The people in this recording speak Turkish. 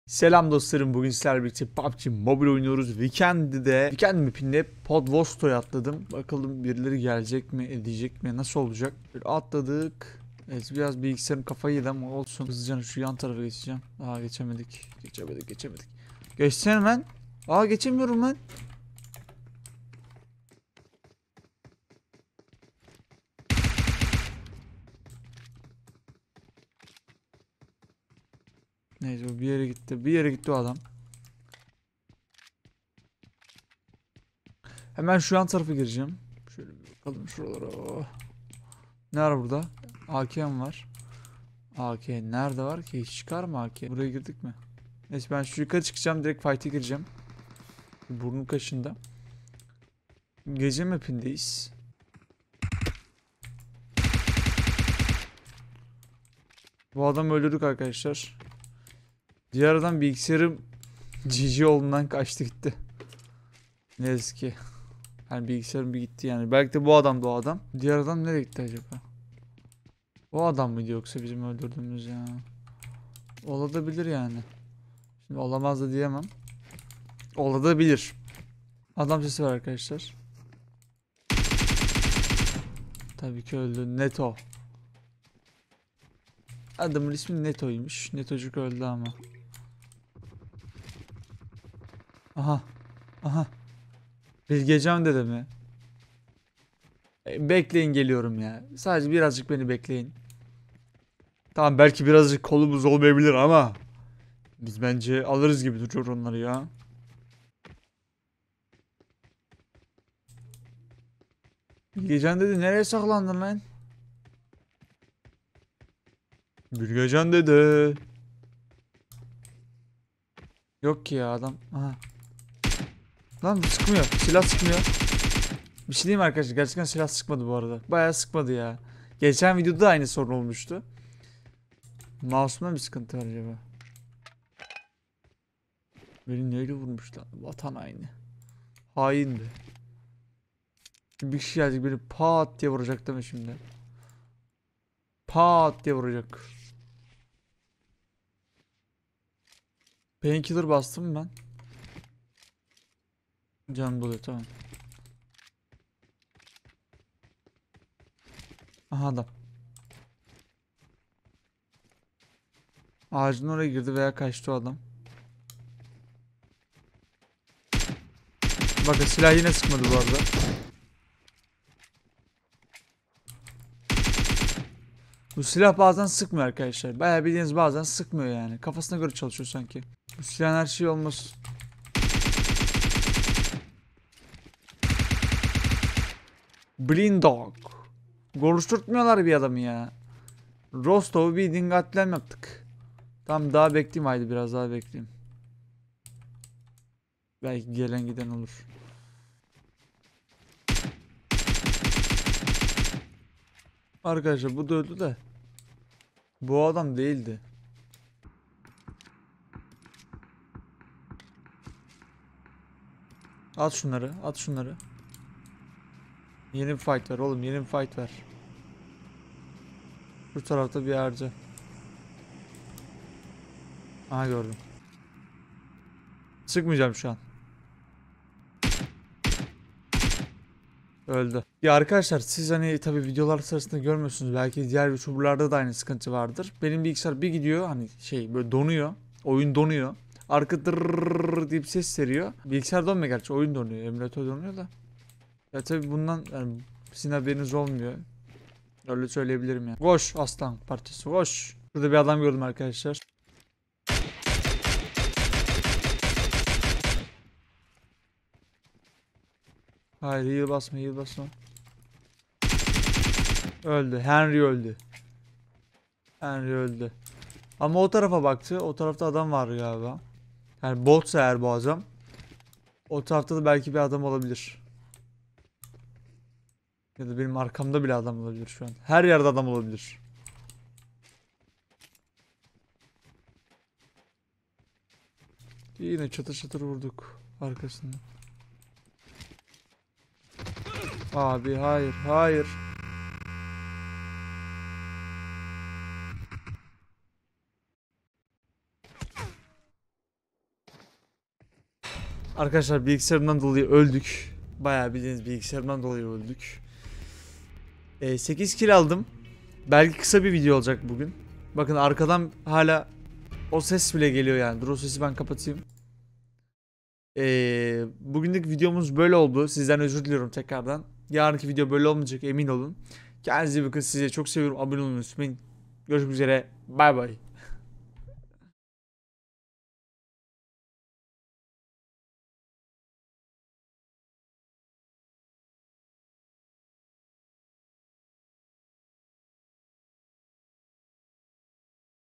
Selam dostlarım, bugün sizlerle birlikte PUBG Mobile oynuyoruz. Weekend mapinde Podvosto'ya atladım. Bakalım birileri gelecek mi, edecek mi, nasıl olacak? Böyle atladık. Evet, biraz bilgisayarım kafayı yedi ama olsun. Hızlıca şu yan tarafa geçeceğim. Geçemedik. Geçsene ben. Geçemiyorum ben. Neyse, o bir yere gitti o adam. Hemen şu yan tarafa gireceğim. Şöyle bir bakalım şuralara. Oh. Ne var burada? AK'm var. AK nerede var ki? Hiç çıkar mı AK? Buraya girdik mi? Neyse, ben şu yukarı çıkacağım. Direkt fight'e gireceğim. Burnum kaşında. Gece mapindeyiz. Bu adamı öldürdük arkadaşlar. Diğer adam bilgisayarım GG olduğundan kaçtı gitti. Ne yazık ki. Yani bilgisayarım bir gitti yani. Belki de bu adam da o adam. Diğer adam nereye gitti acaba? O adam mıydı yoksa bizim öldürdüğümüz ya? Olabilir yani. Şimdi olamaz da diyemem. Olabilir. Adam sesi var arkadaşlar. Tabii ki öldü. Neto. Adamın ismi Neto'ymuş. Netocuk öldü ama. Aha. Aha. Bilgecan dede mi? Bekleyin, geliyorum ya. Sadece birazcık beni bekleyin. Tamam, belki birazcık kolumuz olmayabilir ama biz bence alırız gibi duruyor onları ya. Bilgecan dede nereye saklandın lan? Bilgecan dede. Yok ki ya adam. Aha. Lan sıkmıyor. Silah sıkmıyor. Bir şey diyeyim mi arkadaşlar? Gerçekten silah sıkmadı bu arada. Bayağı sıkmadı ya. Geçen videoda da aynı sorun olmuştu. Mouse'umda bir sıkıntı var acaba? Beni neyle vurmuş lan? Vatan haini. Haindi. Bir kişi gelecek beni pat diye vuracak değil mi şimdi? Pat diye vuracak. Painkiller bastım ben. Can buluyor, tamam. Aha adam. Ağacın oraya girdi veya kaçtı o adam. Bakın silah yine sıkmadı bu arada. Bu silah bazen sıkmıyor arkadaşlar. Bayağı bildiğiniz bazen sıkmıyor yani. Kafasına göre çalışıyor sanki. Bu silahın her şeyi olmaz. Blind Dog. Konuşturtmuyorlar bir adamı ya. Rostov'u bildiğin katliam yaptık. Tamam, daha bekleyeyim, haydi biraz daha bekleyeyim. Belki gelen giden olur. Arkadaşlar bu da öldü de. Bu adam değildi. At şunları, at şunları. Yeni bir fight var oğlum, yeni bir fight var. Bu tarafta bir yerde. Aha, gördüm. Sıkmayacağım şu an. Öldü. Ya arkadaşlar, siz hani tabi videolar sırasında görmüyorsunuz. Belki diğer YouTuber'larda da aynı sıkıntı vardır. Benim bilgisayar bir gidiyor, hani böyle donuyor. Oyun donuyor. Arka dırrrr deyip ses veriyor. Bilgisayar donmuyor gerçi, oyun donuyor. Emülatör donuyor da. Ya tabi bundan yani sizin haberiniz olmuyor. Öyle söyleyebilirim ya. Koş aslan parçası, koş. Burada bir adam gördüm arkadaşlar. Hayır, heal basma, heal basma. Öldü. Henry öldü. Henry öldü. Ama o tarafa baktı. O tarafta adam var galiba. Yani botsa eğer bu adam. O tarafta da belki bir adam olabilir. Ya da benim arkamda bile adam olabilir şu an. Her yerde adam olabilir. Yine çatır çatır vurduk arkasından. Abi hayır, hayır. Arkadaşlar bilgisayarımdan dolayı öldük. Bayağı bildiğiniz bilgisayarımdan dolayı öldük. 8 kill aldım. Belki kısa bir video olacak bugün. Bakın arkadan hala o ses bile geliyor yani. Dur o sesi ben kapatayım. Bugünlük videomuz böyle oldu. Sizden özür diliyorum tekrardan. Yarınki video böyle olmayacak, emin olun. Kendinize iyi bakın. Sizi çok seviyorum. Abone olmayı unutmayın. Görüşmek üzere. Bay bay.